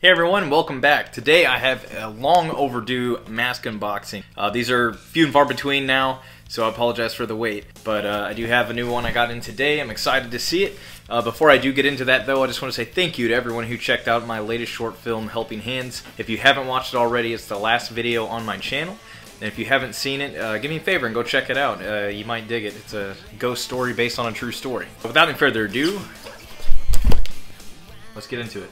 Hey everyone, welcome back. Today I have a long overdue mask unboxing. These are few and far between now, so I apologize for the wait. But I do have a new one I got in today. I'm excited to see it. Before I do get into that though, I just want to say thank you to everyone who checked out my latest short film, Helping Hands. If you haven't watched it already, it's the last video on my channel. And if you haven't seen it, give me a favor and go check it out. You might dig it. It's a ghost story based on a true story. But without any further ado, let's get into it.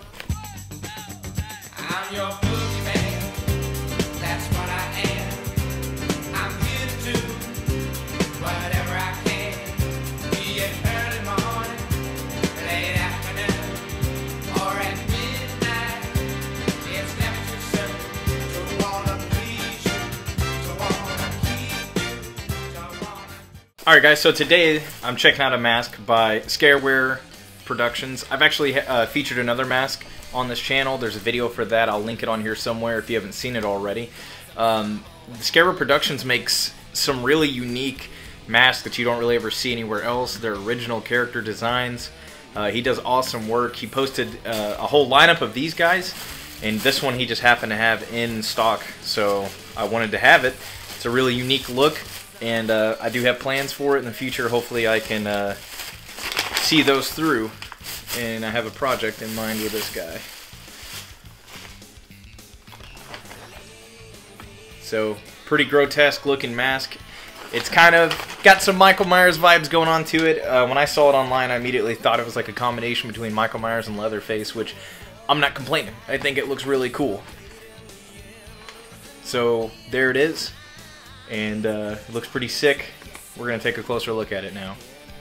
I'm your boogeyman, that's what I am. I'm here to do whatever I can. Be it early morning, late afternoon, or at midnight. It's never too soon to wanna please you, to wanna keep you, to wanna... Alright guys, so today I'm checking out a mask by Scareware Productions. I've actually featured another mask on this channel. There's a video for that. I'll link it on here somewhere if you haven't seen it already. Scareware Productions makes some really unique masks that you don't really ever see anywhere else. They're original character designs. He does awesome work. He posted a whole lineup of these guys, and this one he just happened to have in stock, so I wanted to have it. It's a really unique look, and I do have plans for it in the future. Hopefully I can see those through. And I have a project in mind with this guy. So, pretty grotesque looking mask. It's kind of got some Michael Myers vibes going on to it. When I saw it online, I immediately thought it was like a combination between Michael Myers and Leatherface, which I'm not complaining. I think it looks really cool. So, there it is. And it looks pretty sick. We're going to take a closer look at it now.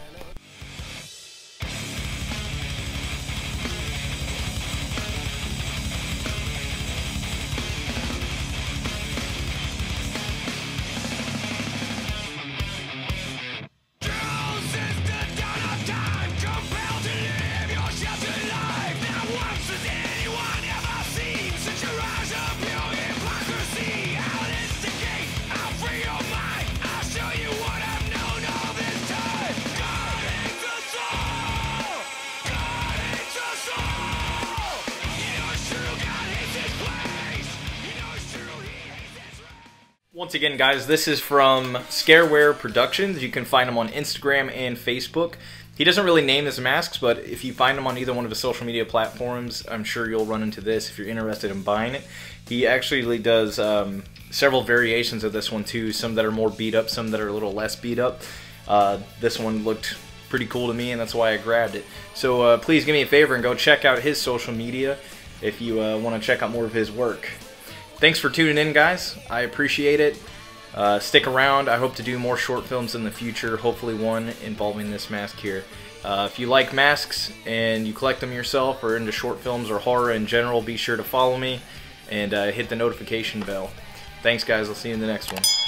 Once again, guys, this is from Scareware Productions. You can find him on Instagram and Facebook. He doesn't really name his masks, but if you find him on either one of his social media platforms, I'm sure you'll run into this if you're interested in buying it. He actually does several variations of this one too, some that are more beat up, some that are a little less beat up. This one looked pretty cool to me, and that's why I grabbed it. So please give me a favor and go check out his social media if you want to check out more of his work. Thanks for tuning in, guys. I appreciate it. Stick around. I hope to do more short films in the future, hopefully one involving this mask here. If you like masks and you collect them yourself or into short films or horror in general, be sure to follow me and hit the notification bell. Thanks, guys. I'll see you in the next one.